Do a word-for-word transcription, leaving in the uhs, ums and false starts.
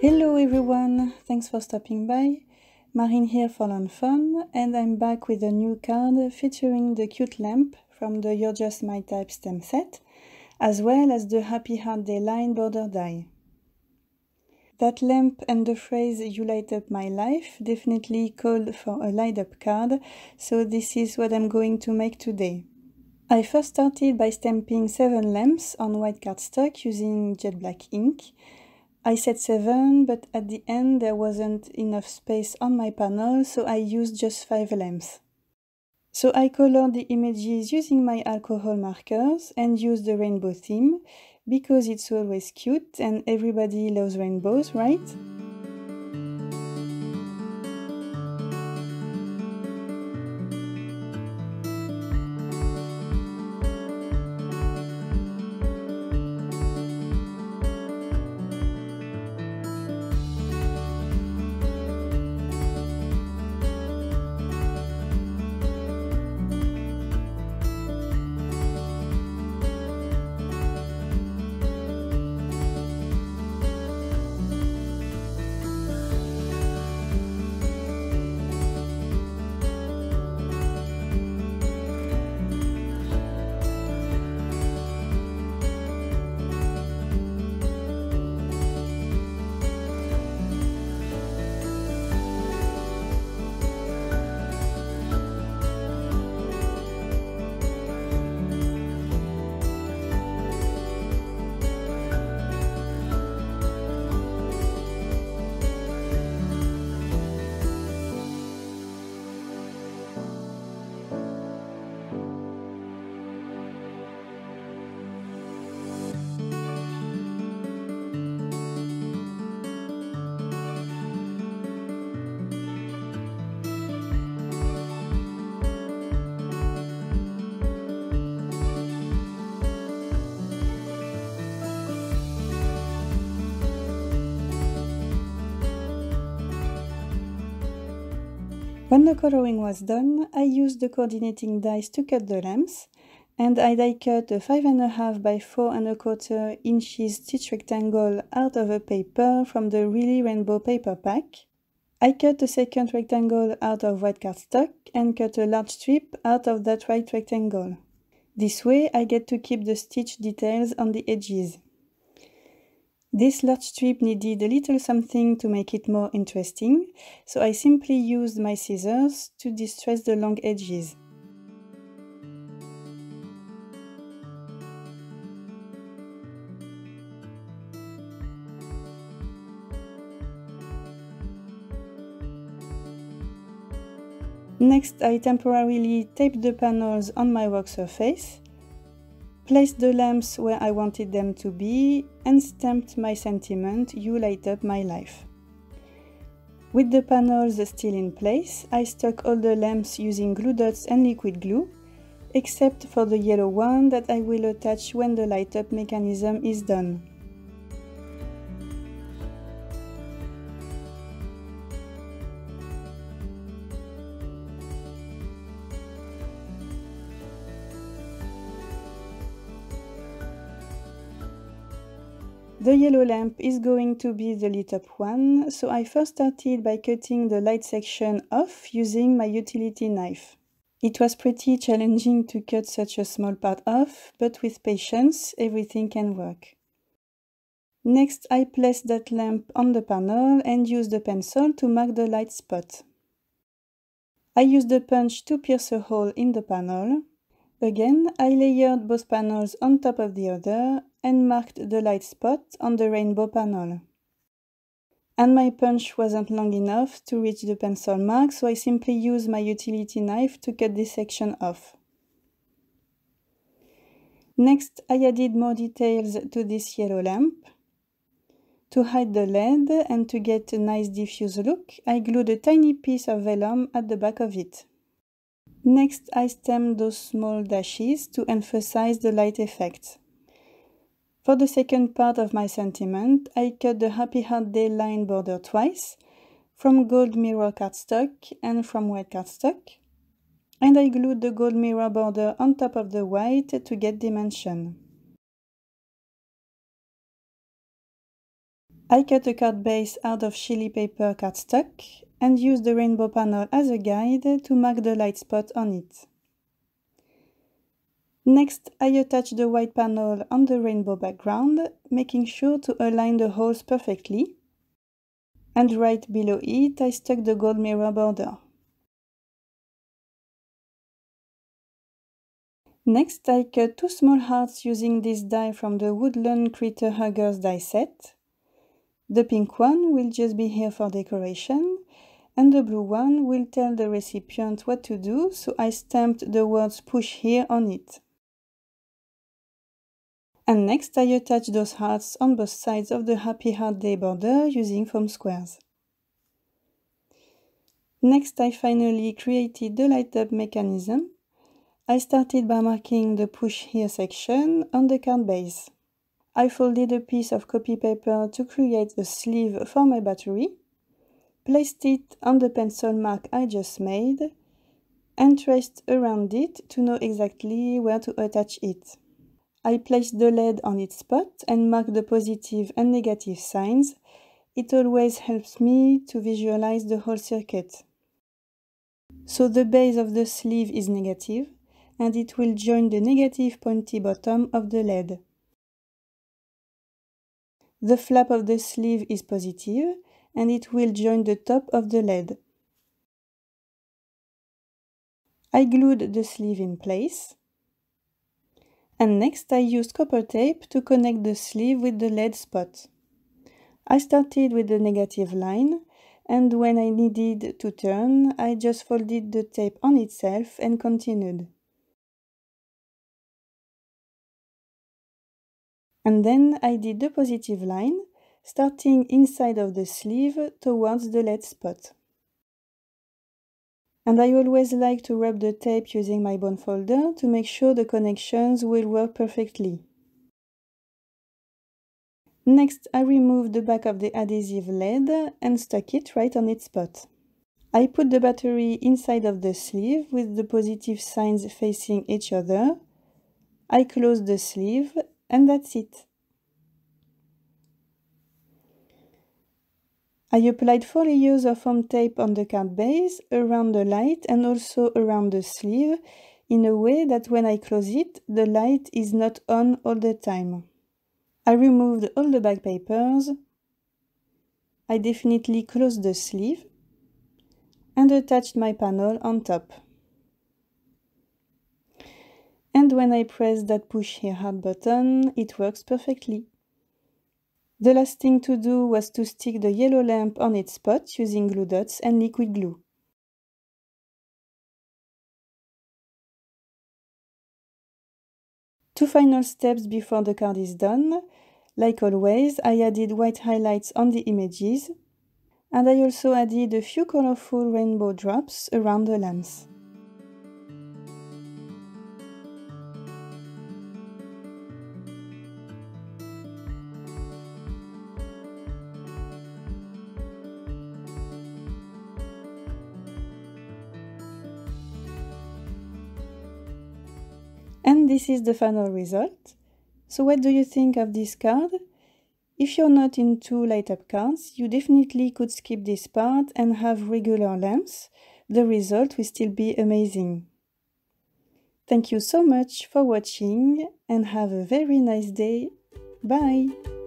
Hello everyone, thanks for stopping by. Marine here for Learn Fun, and I'm back with a new card featuring the cute lamp from the You're Just My Type stem set, as well as the Happy Heart Day line border die. That lamp and the phrase "You light up my life" definitely called for a light up card, so this is what I'm going to make today. I first started by stamping seven lamps on white cardstock using jet black ink. I said seven, but at the end there wasn't enough space on my panel, so I used just five lamps. So I colored the images using my alcohol markers and used the rainbow theme, because it's always cute and everybody loves rainbows, right? When the coloring was done, I used the coordinating dies to cut the lamps, and I die cut a five and a half by four and a quarter inches stitch rectangle out of a paper from the Really Rainbow paper pack. I cut a second rectangle out of white cardstock and cut a large strip out of that right rectangle. This way I get to keep the stitch details on the edges. This large strip needed a little something to make it more interesting, so I simply used my scissors to distress the long edges. Next, I temporarily taped the panels on my work surface, placed the lamps where I wanted them to be, and stamped my sentiment, "You light up my life." With the panels still in place, I stuck all the lamps using glue dots and liquid glue, except for the yellow one that I will attach when the light up mechanism is done. The yellow lamp is going to be the lit up one, so I first started by cutting the light section off using my utility knife. It was pretty challenging to cut such a small part off, but with patience everything can work. Next, I placed that lamp on the panel and used the pencil to mark the light spot. I used the punch to pierce a hole in the panel. Again, I layered both panels on top of the other and marked the light spot on the rainbow panel. And my punch wasn't long enough to reach the pencil mark, so I simply used my utility knife to cut this section off. Next, I added more details to this yellow lamp. To hide the L E D and to get a nice diffuse look, I glued a tiny piece of vellum at the back of it. Next, I stamped those small dashes to emphasize the light effect. For the second part of my sentiment, I cut the Happy Heart Day line border twice, from gold mirror cardstock and from white cardstock, and I glued the gold mirror border on top of the white to get dimension. I cut a card base out of Chili paper cardstock and used the rainbow panel as a guide to mark the light spot on it. Next, I attach the white panel on the rainbow background, making sure to align the holes perfectly. And right below it, I stuck the gold mirror border. Next, I cut two small hearts using this die from the Woodland Critter Huggers die set. The pink one will just be here for decoration, and the blue one will tell the recipient what to do, so I stamped the words "push here" on it. And next I attach those hearts on both sides of the Happy Heart Day border using foam squares. Next I finally created the light up mechanism. I started by marking the "push here" section on the card base. I folded a piece of copy paper to create a sleeve for my battery, placed it on the pencil mark I just made, and traced around it to know exactly where to attach it. I placed the L E D on its spot and marked the positive and negative signs. It always helps me to visualize the whole circuit. So the base of the sleeve is negative, and it will join the negative pointy bottom of the L E D. The flap of the sleeve is positive, and it will join the top of the L E D. I glued the sleeve in place. And next I used copper tape to connect the sleeve with the L E D spot. I started with the negative line, and when I needed to turn, I just folded the tape on itself and continued. And then I did the positive line, starting inside of the sleeve towards the L E D spot. And I always like to rub the tape using my bone folder to make sure the connections will work perfectly. Next, I removed the back of the adhesive L E D and stuck it right on its spot. I put the battery inside of the sleeve with the positive signs facing each other. I closed the sleeve, and that's it. I applied four layers of foam tape on the card base, around the light and also around the sleeve, in a way that when I close it, the light is not on all the time. I removed all the back papers. I definitely closed the sleeve and attached my panel on top. And when I press that push here hard button, it works perfectly. The last thing to do was to stick the yellow lamp on its spot using glue dots and liquid glue. Two final steps before the card is done. Like always, I added white highlights on the images, and I also added a few colorful rainbow drops around the lamps. And this is the final result. So what do you think of this card? If you're not into light up cards, you definitely could skip this part and have regular lamps. The result will still be amazing. Thank you so much for watching and have a very nice day. Bye!